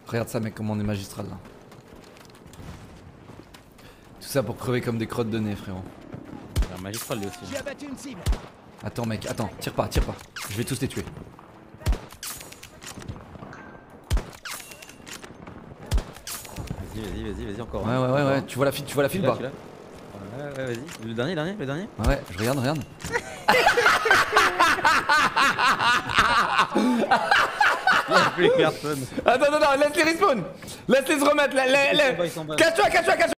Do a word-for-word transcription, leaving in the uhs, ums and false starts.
Regarde ça mec, comment on est magistral là. Tout ça pour crever comme des crottes de nez frérot. C'est un magistral lui aussi. J'ai abattu une cible. Attends mec, attends, tire pas, tire pas. Je vais tous les tuer. Vas-y, vas-y, vas-y, vas-y encore. Ouais ouais ouais ouais, tu vois la file, tu vois la file bas. Ouais ouais vas-y. Le dernier, le dernier, le dernier. Ouais ouais, je regarde, regarde. Il y a plus personne. Attends, attends, attends, laisse les respawn. Laisse les se remettre, la- la- la- Ils sont bas, ils sont bas. Cache-toi, cache-toi, cache-toi.